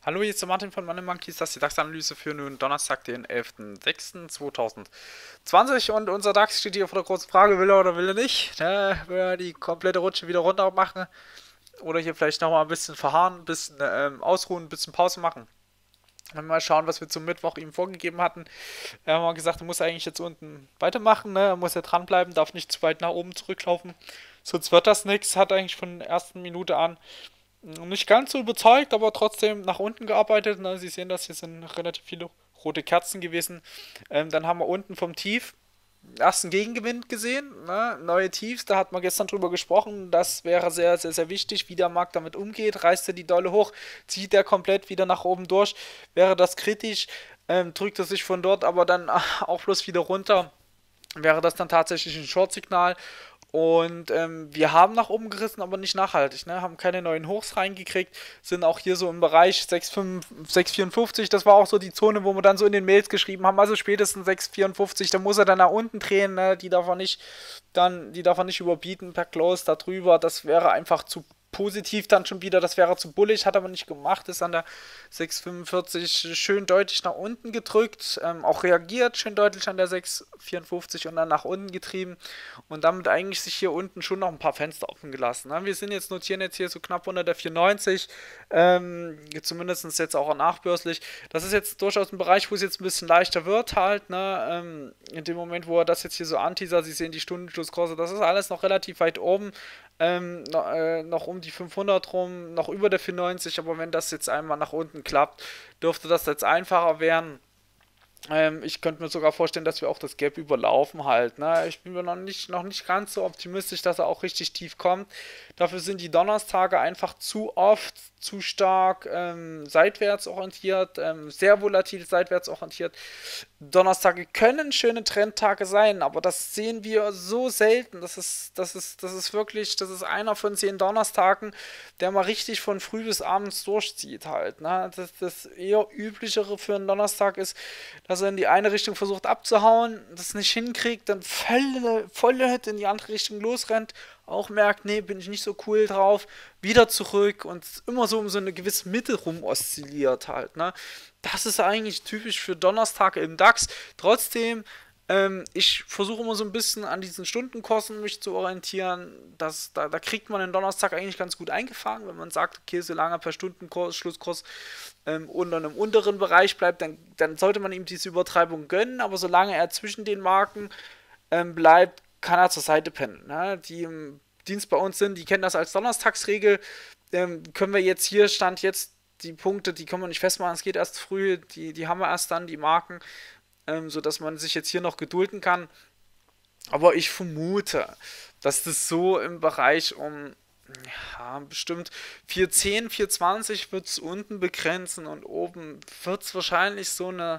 Hallo, hier ist der Martin von Money Monkeys, das ist die DAX-Analyse für nun Donnerstag, den 11.06.2020 und unser DAX steht hier vor der großen Frage, will er oder will er nicht, ne? Will er die komplette Rutsche wieder runter machen oder hier vielleicht nochmal ein bisschen verharren, ein bisschen ausruhen, ein bisschen Pause machen. Dann mal schauen, was wir zum Mittwoch ihm vorgegeben hatten. Wir haben mal gesagt, er muss eigentlich jetzt unten weitermachen, ne? Er muss ja dranbleiben, darf nicht zu weit nach oben zurücklaufen, sonst wird das nichts, hat eigentlich von der ersten Minute an nicht ganz so überzeugt, aber trotzdem nach unten gearbeitet. Ne? Sie sehen das, hier sind relativ viele rote Kerzen gewesen. Dann haben wir unten vom Tief ersten Gegengewinn gesehen. Ne? Neue Tiefs, da hat man gestern drüber gesprochen. Das wäre sehr, sehr, sehr wichtig, wie der Markt damit umgeht. Reißt er die Dolle hoch, zieht er komplett wieder nach oben durch, wäre das kritisch. Drückt er sich von dort aber dann auch bloß wieder runter, wäre das dann tatsächlich ein Short-Signal. Und wir haben nach oben gerissen, aber nicht nachhaltig. Ne? Haben keine neuen Hochs reingekriegt. Sind auch hier so im Bereich 6,5, 6,54. Das war auch so die Zone, wo wir dann so in den Mails geschrieben haben. Also spätestens 6,54. Da muss er dann nach unten drehen. Ne? Die darf er nicht überbieten per Close darüber. Das wäre einfach zu positiv dann schon wieder, das wäre zu bullig, hat aber nicht gemacht, ist an der 6,45 schön deutlich nach unten gedrückt, auch reagiert schön deutlich an der 6,54 und dann nach unten getrieben und damit eigentlich sich hier unten schon noch ein paar Fenster offen gelassen. Ne? Wir sind jetzt, notieren jetzt hier so knapp unter der 4,90, zumindest jetzt auch nachbörslich. Das ist jetzt durchaus ein Bereich, wo es jetzt ein bisschen leichter wird halt, ne? In dem Moment, wo er das jetzt hier so anteasert, Sie sehen die Stundenschlusskurse, das ist alles noch relativ weit oben, noch um die 500 rum, noch über der 490, aber wenn das jetzt einmal nach unten klappt, dürfte das jetzt einfacher werden. Ich könnte mir sogar vorstellen, dass wir auch das Gap überlaufen halt. Ne? Ich bin mir noch nicht ganz so optimistisch, dass er auch richtig tief kommt. Dafür sind die Donnerstage einfach zu oft, zu stark seitwärts orientiert, sehr volatil seitwärts orientiert. Donnerstage können schöne Trendtage sein, aber das sehen wir so selten. Das ist wirklich, das ist einer von 10 Donnerstagen, der mal richtig von früh bis abends durchzieht halt. Ne? Das eher üblichere für einen Donnerstag ist, dass er in die eine Richtung versucht abzuhauen, das nicht hinkriegt, dann voll in die andere Richtung losrennt, auch merkt, nee, bin ich nicht so cool drauf, wieder zurück und immer so um so eine gewisse Mitte rum oszilliert halt, ne? Das ist eigentlich typisch für Donnerstag im DAX. Trotzdem, ich versuche immer so ein bisschen an diesen Stundenkursen mich zu orientieren. Da kriegt man den Donnerstag eigentlich ganz gut eingefangen, wenn man sagt, okay, solange er per Stundenkurs, Schlusskurs unter einem unteren Bereich bleibt, dann sollte man ihm diese Übertreibung gönnen, aber solange er zwischen den Marken bleibt, kann er zur Seite pennen. Ne? Die im Dienst bei uns sind, die kennen das als Donnerstagsregel. Können wir jetzt hier, Stand jetzt, die Punkte, die können wir nicht festmachen, es geht erst früh, die haben wir erst dann, die Marken, sodass man sich jetzt hier noch gedulden kann. Aber ich vermute, dass das so im Bereich um, ja, bestimmt 410, 420 wird es unten begrenzen und oben wird es wahrscheinlich so eine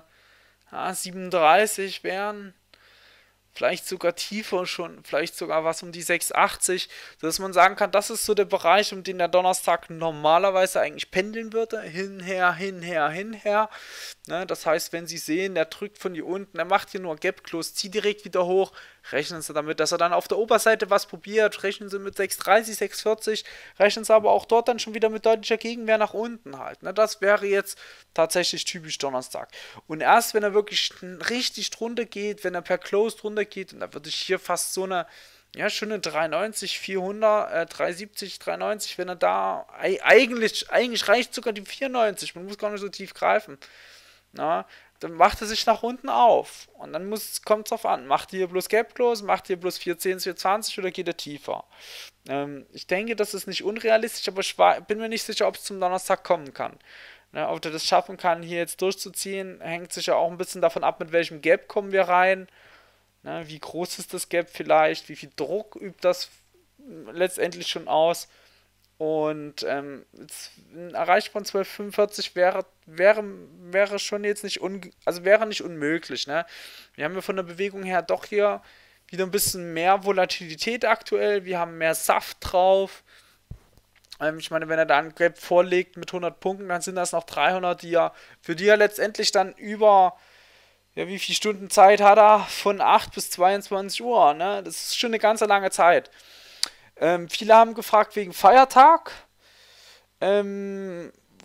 37 werden. Vielleicht sogar tiefer schon, vielleicht sogar was um die 680, sodass man sagen kann, das ist so der Bereich, um den der Donnerstag normalerweise eigentlich pendeln würde. Hinher, hinher, hinher. Ne, das heißt, wenn Sie sehen, der drückt von hier unten, er macht hier nur Gap Close, zieht direkt wieder hoch, rechnen Sie damit, dass er dann auf der Oberseite was probiert, rechnen Sie mit 630, 640, rechnen Sie aber auch dort dann schon wieder mit deutlicher Gegenwehr nach unten halt. Ne, das wäre jetzt tatsächlich typisch Donnerstag. Und erst wenn er wirklich richtig drunter geht, wenn er per Close drunter geht, und da würde ich hier fast so eine, ja, schon eine 390, 400, 370, 390, wenn er da, eigentlich reicht sogar die 490, man muss gar nicht so tief greifen. Na, dann macht er sich nach unten auf. Und dann kommt es drauf an. Macht ihr bloß Gap Close, macht ihr bloß 410, 420 oder geht er tiefer? Ich denke, das ist nicht unrealistisch, aber bin mir nicht sicher, ob es zum Donnerstag kommen kann. Ne, ob er das schaffen kann, hier jetzt durchzuziehen, hängt sicher auch ein bisschen davon ab, mit welchem Gap kommen wir rein. Ne, wie groß ist das Gap vielleicht? Wie viel Druck übt das letztendlich schon aus? Und jetzt ein Erreichen von 12,45 wäre schon jetzt also wäre nicht unmöglich, ne? Wir haben ja von der Bewegung her doch hier wieder ein bisschen mehr Volatilität aktuell, wir haben mehr Saft drauf. Ich meine, wenn er da ein Gap vorlegt mit 100 Punkten, dann sind das noch 300, für die er letztendlich dann über, ja, wie viele Stunden Zeit hat er? Von 8 bis 22 Uhr, ne? Das ist schon eine ganze lange Zeit. Viele haben gefragt wegen Feiertag. Ähm,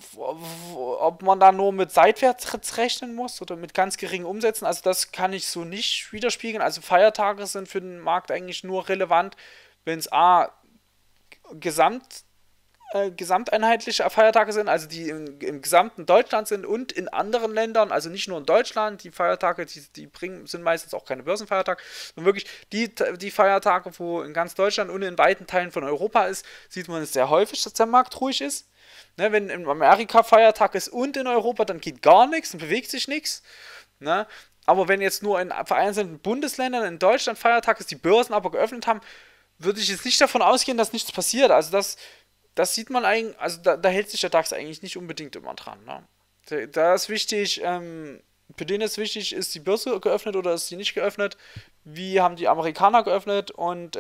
ob man da nur mit seitwärts rechnen muss oder mit ganz geringen Umsätzen, also das kann ich so nicht widerspiegeln. Also Feiertage sind für den Markt eigentlich nur relevant, wenn es A, Gesamt, gesamteinheitliche Feiertage sind, also die im gesamten Deutschland sind und in anderen Ländern, also nicht nur in Deutschland, die Feiertage, die bringen, sind meistens auch keine Börsenfeiertage, sondern wirklich die Feiertage, wo in ganz Deutschland und in weiten Teilen von Europa ist, sieht man es sehr häufig, dass der Markt ruhig ist. Ne, wenn in Amerika Feiertag ist und in Europa, dann geht gar nichts und bewegt sich nichts. Ne? Aber wenn jetzt nur in vereinzelten Bundesländern in Deutschland Feiertag ist, die Börsen aber geöffnet haben, würde ich jetzt nicht davon ausgehen, dass nichts passiert. Also das sieht man eigentlich, also da hält sich der DAX eigentlich nicht unbedingt immer dran. Ne? Da ist wichtig, für den ist wichtig, ist die Börse geöffnet oder ist sie nicht geöffnet? Wie haben die Amerikaner geöffnet und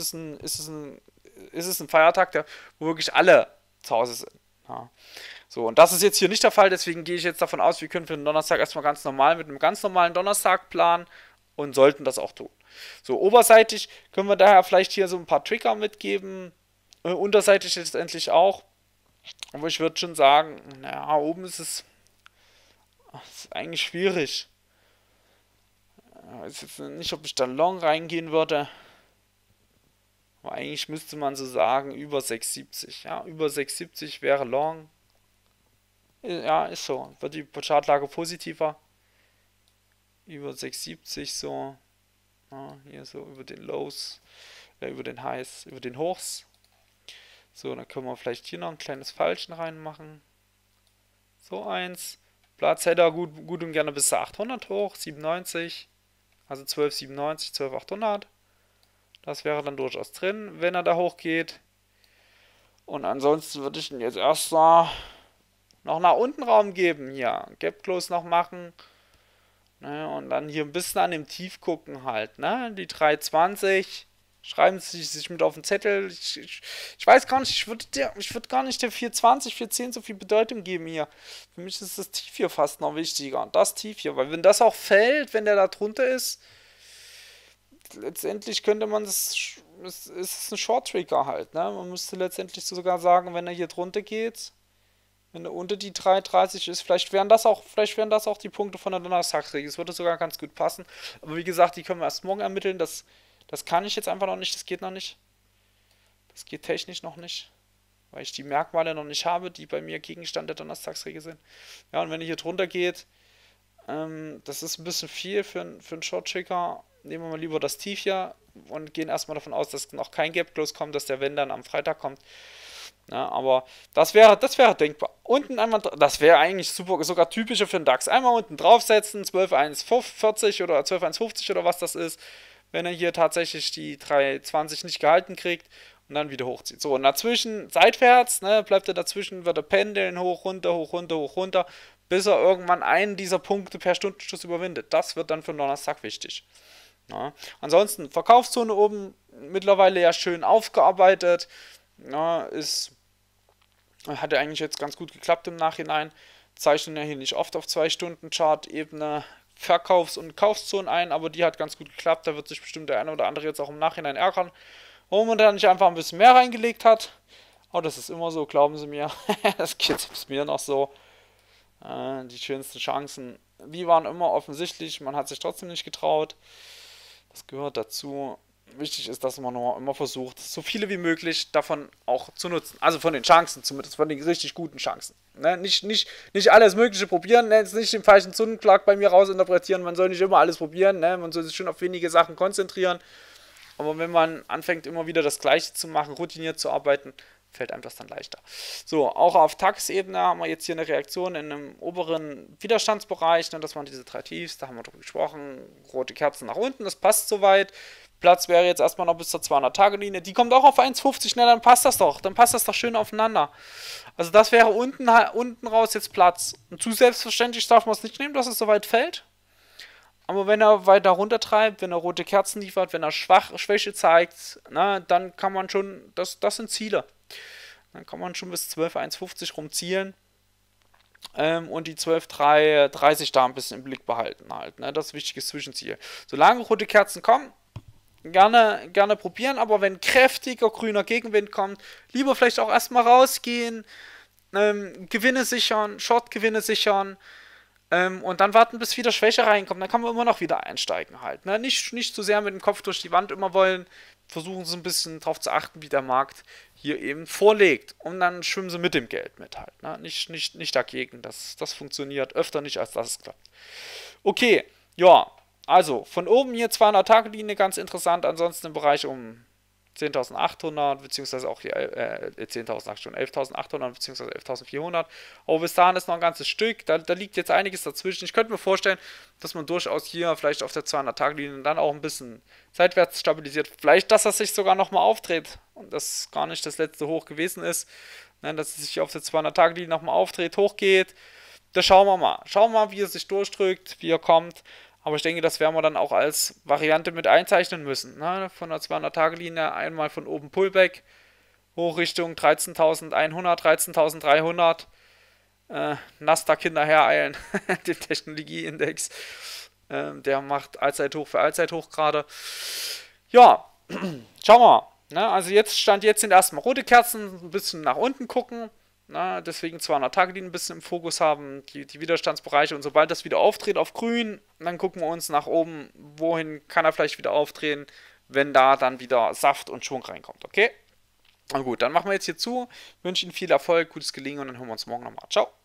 ist es ein Feiertag, wo wirklich alle zu Hause sind? Ja. So, und das ist jetzt hier nicht der Fall, deswegen gehe ich jetzt davon aus, wir können für den Donnerstag erstmal ganz normal mit einem ganz normalen Donnerstag planen und sollten das auch tun. So, oberseitig können wir daher vielleicht hier so ein paar Trigger mitgeben, unterseitig letztendlich auch, aber ich würde schon sagen, naja, oben ist eigentlich schwierig. Ich weiß jetzt nicht, ob ich da long reingehen würde, aber eigentlich müsste man so sagen, über 6,70. Ja, über 6,70 wäre long. Ja, ist so. Wird die Chartlage positiver. Über 6,70 so. Ja, hier so über den Lows, über den Highs, über den Hochs. So, dann können wir vielleicht hier noch ein kleines Pfeilchen reinmachen. So eins. Platz hätte er gut und gerne bis zu 800 hoch, 97. Also 1297, 12800. Das wäre dann durchaus drin, wenn er da hochgeht. Und ansonsten würde ich ihn jetzt erst noch nach unten Raum geben. Hier, Gap Close noch machen. Ne, und dann hier ein bisschen an dem Tief gucken halt. Ne? Die 320. Schreiben Sie sich mit auf den Zettel. Ich weiß gar nicht, ich würde gar nicht der 420, 410 so viel Bedeutung geben hier. Für mich ist das Tief hier fast noch wichtiger. Das Tief hier, weil wenn das auch fällt, wenn der da drunter ist, letztendlich könnte man das, es ist ein Short Trigger halt, ne? Man müsste letztendlich sogar sagen, wenn er hier drunter geht, wenn er unter die 3,30 ist, vielleicht wären das auch die Punkte von der Donnerstagsregel. Das würde sogar ganz gut passen. Aber wie gesagt, die können wir erst morgen ermitteln. Das kann ich jetzt einfach noch nicht, das geht noch nicht. Das geht technisch noch nicht, weil ich die Merkmale noch nicht habe, die bei mir Gegenstand der Donnerstagsregel sind. Ja, und wenn er hier drunter geht, das ist ein bisschen viel für einen Short Trigger. Nehmen wir mal lieber das Tief hier und gehen erstmal davon aus, dass noch kein Gap Close kommt, dass der Wenn dann am Freitag kommt. Ja, aber das wäre denkbar. Unten einmal, das wäre eigentlich super, sogar typischer für den DAX. Einmal unten draufsetzen, 12,140 oder 12,150 oder was das ist, wenn er hier tatsächlich die 3,20 nicht gehalten kriegt und dann wieder hochzieht. So, und dazwischen, seitwärts, ne, bleibt er dazwischen, wird er pendeln, hoch, runter, hoch, runter, hoch, runter, bis er irgendwann einen dieser Punkte per Stundenschluss überwindet. Das wird dann für den Donnerstag wichtig. Ja. Ansonsten, Verkaufszone oben mittlerweile ja schön aufgearbeitet. Ja, hat ja eigentlich jetzt ganz gut geklappt im Nachhinein. Zeichnen ja hier nicht oft auf 2-Stunden-Chart-Ebene Verkaufs- und Kaufzonen ein, aber die hat ganz gut geklappt. Da wird sich bestimmt der eine oder andere jetzt auch im Nachhinein ärgern, warum man da nicht einfach ein bisschen mehr reingelegt hat. Aber das ist immer so, glauben Sie mir. Das geht selbst mir noch so. Die schönsten Chancen, die waren immer offensichtlich. Man hat sich trotzdem nicht getraut. Das gehört dazu. Wichtig ist, dass man nur immer versucht, so viele wie möglich davon auch zu nutzen. Also von den Chancen zumindest, von den richtig guten Chancen. Ne? Nicht alles Mögliche probieren, ne? Jetzt nicht den falschen Zungenschlag bei mir rausinterpretieren. Man soll nicht immer alles probieren, ne? Man soll sich schon auf wenige Sachen konzentrieren. Aber wenn man anfängt, immer wieder das Gleiche zu machen, routiniert zu arbeiten, fällt einem das dann leichter. So, auch auf Tagesebene haben wir jetzt hier eine Reaktion in einem oberen Widerstandsbereich, ne? Das waren diese 3 Tiefs, da haben wir drüber gesprochen. Rote Kerzen nach unten, das passt soweit. Platz wäre jetzt erstmal noch bis zur 200-Tage-Linie. Die kommt auch auf 1,50, ne, dann passt das doch. Dann passt das doch schön aufeinander. Also das wäre unten raus jetzt Platz. Und zu selbstverständlich darf man es nicht nehmen, dass es so weit fällt. Aber wenn er weiter runtertreibt, wenn er rote Kerzen liefert, wenn er Schwäche zeigt, na, dann kann man schon, das sind Ziele. Dann kann man schon bis 12,150 rumzielen. Und die 12,330 da ein bisschen im Blick behalten halt. Ne? Das ist ein wichtiges Zwischenziel. Solange rote Kerzen kommen, gerne probieren, aber wenn kräftiger grüner Gegenwind kommt, lieber vielleicht auch erstmal rausgehen, Gewinne sichern, Short-Gewinne sichern, und dann warten, bis wieder Schwäche reinkommt. Dann kann man immer noch wieder einsteigen halt. Ne? Nicht zu sehr mit dem Kopf durch die Wand immer wollen. Versuchen sie ein bisschen darauf zu achten, wie der Markt hier eben vorlegt. Und dann schwimmen sie mit dem Geld mit halt. Ne? Nicht dagegen. Das funktioniert öfter nicht, als dass es klappt. Okay, ja. Also, von oben hier 200-Tage-Linie, ganz interessant. Ansonsten im Bereich um 10.800, beziehungsweise auch hier 10.800, schon 11.800, beziehungsweise 11.400. Aber bis dahin ist noch ein ganzes Stück. Da liegt jetzt einiges dazwischen. Ich könnte mir vorstellen, dass man durchaus hier vielleicht auf der 200-Tage-Linie dann auch ein bisschen seitwärts stabilisiert. Vielleicht, dass er sich sogar nochmal aufdreht und das gar nicht das letzte Hoch gewesen ist. Nein, dass es sich auf der 200-Tage-Linie nochmal aufdreht, hochgeht. Da schauen wir mal. Schauen wir mal, wie er sich durchdrückt, wie er kommt. Aber ich denke, das werden wir dann auch als Variante mit einzeichnen müssen. Ne? Von der 200-Tage-Linie einmal von oben Pullback, hoch Richtung 13.100, 13.300. Nasdaq hinterher dem Technologieindex. Der macht Allzeithoch für Allzeithoch gerade. Ja, schauen wir mal. Ne? Also jetzt sind erstmal rote Kerzen, ein bisschen nach unten gucken. Na, deswegen 200-Tage-Linie ein bisschen im Fokus haben, die Widerstandsbereiche, und sobald das wieder auftritt auf grün, dann gucken wir uns nach oben, wohin kann er vielleicht wieder aufdrehen, wenn da dann wieder Saft und Schwung reinkommt, okay? Na gut, dann machen wir jetzt hier zu, wünsche Ihnen viel Erfolg, gutes Gelingen und dann hören wir uns morgen nochmal. Ciao!